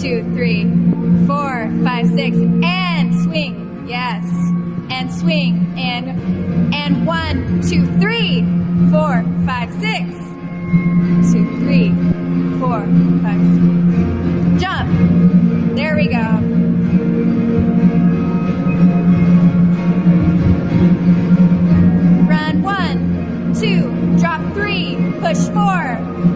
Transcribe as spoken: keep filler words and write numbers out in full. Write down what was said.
two, three, four, five, six, and swing. Yes. And swing. And and one, two, three, four, five, six. Two, three, four, five, six. Jump. There we go. Run one, two, drop three, push four.